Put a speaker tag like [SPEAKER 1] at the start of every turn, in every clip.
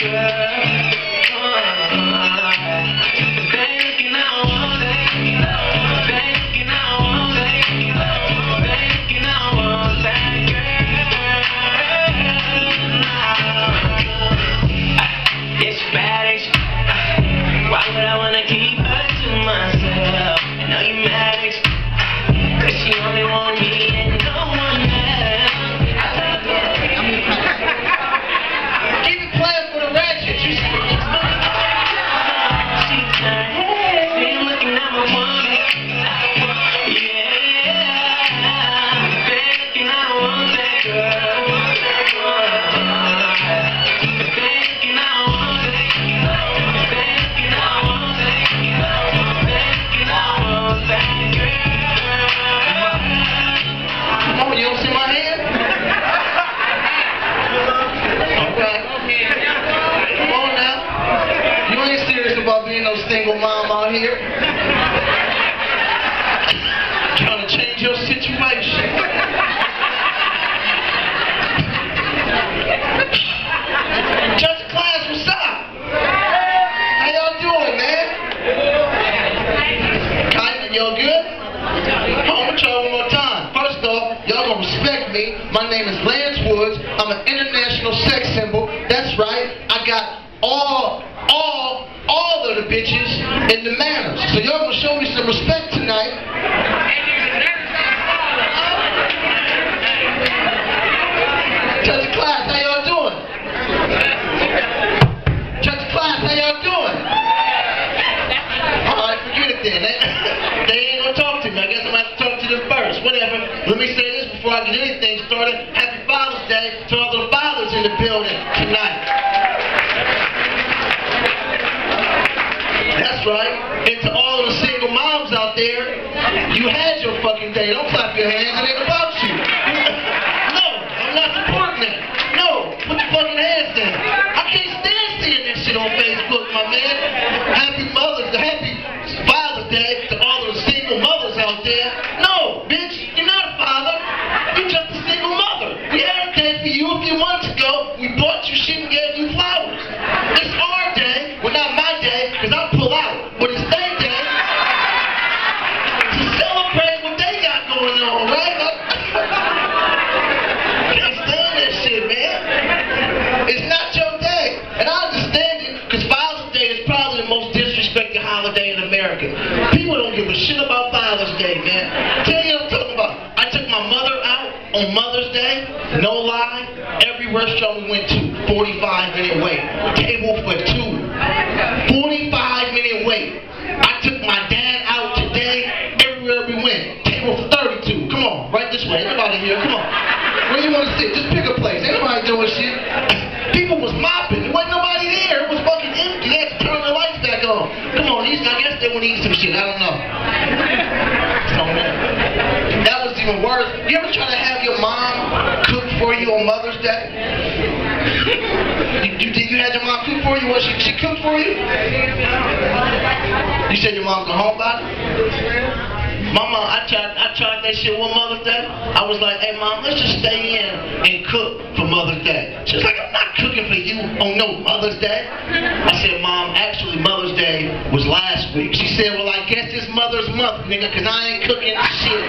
[SPEAKER 1] Single mom out here trying to change your situation. Church class, what's up? How y'all doing, man? Y'all good? I'm gonna try one more time. First off, y'all gonna respect me. My name is Lance Woods. I'm an international sex symbol. That's right. I got all of the bitches in the manners. So y'all gonna show me some respect tonight. Touch the class, how y'all doing? Touch the class, how y'all doing? Alright, forget it then. They ain't gonna talk to me. I guess I'm gonna have to talk to them first. Whatever. Let me say this before I get anything started. Happy Father's Day to all the fathers in the building tonight. That's right. And to all of the single moms out there, you had your fucking day. Don't clap your hands. It ain't about you. No, I'm not supporting that. No, put your fucking hands down. I can't stand seeing that shit on Facebook, my man. Happy Father's Day to all of the single mothers out there. No, bitch, you're not a father. You're just a single mother. We had a day for you a few months ago. We bought you shit and gave you flowers. It's our day. Well, not my day, because I pull out. But it's their day to celebrate what they got going on, right? Can't stand that shit, man. It's not your day. And I understand it, because Father's Day is probably the most disrespected holiday in America. People don't give a shit about Father's Day, man. Tell you what I'm talking about. I took my mother out on Mother's Day. No lie. Every restaurant we went to, 45-minute wait. Table for two. 45-minute wait. I took my dad out today. Everywhere we went. Table for 32. Come on, right this way. Anybody here? Come on. Where you want to sit? Just pick a place. Ain't nobody doing shit. People was mopping. There wasn't nobody there. It was fucking empty. They had to turn the lights back on. Come on, I guess they want to eat some shit. I don't know. That was even worse. You ever try to have your mom cook for you on Mother's Day? You had your mom cook for you? What, she cooked for you? You said your mom go home about it? My mom, I tried that shit one Mother's Day. I was like, hey mom, let's just stay in and cook for Mother's Day. She was like, I'm not cooking for you on no Mother's Day. I said, Mom, actually Mother's Day was last week. She said, well, I guess it's Mother's Month, nigga, because I ain't cooking shit.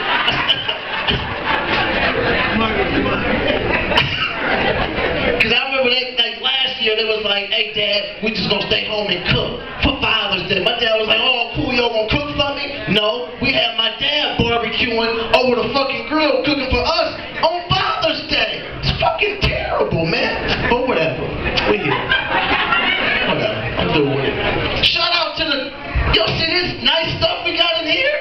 [SPEAKER 1] Because I remember last year they was like, hey Dad, we just gonna stay home and cook for Father's Day. My dad was like, oh cool, y'all gonna cook for me? No, we had my dad barbecuing over the fucking grill cooking for us on Father's Day. It's fucking terrible, man. But whatever, we here. Whatever, I'm doing it. Shout out to the, yo, see this nice stuff we got in here?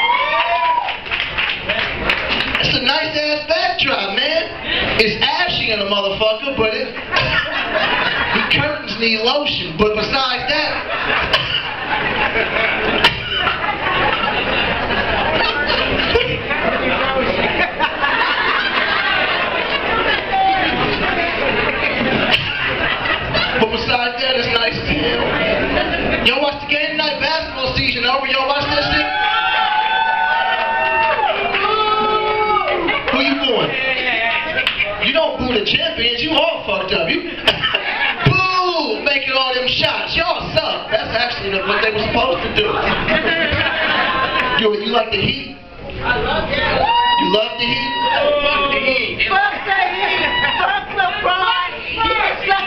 [SPEAKER 1] It's a nice ass backdrop, man. It's ashy in a motherfucker, but it, the curtains need lotion, but besides that, it's nice as hell. Y'all watch the game tonight, basketball season over, y'all watch that shit? Who you booing? You don't boo the champions, you all fucked up. You boo! what they were supposed to do. You like the Heat?
[SPEAKER 2] I love it.
[SPEAKER 1] You love the Heat?
[SPEAKER 2] Fuck the Heat. Fuck the Heat. Fuck LeBron. Fuck the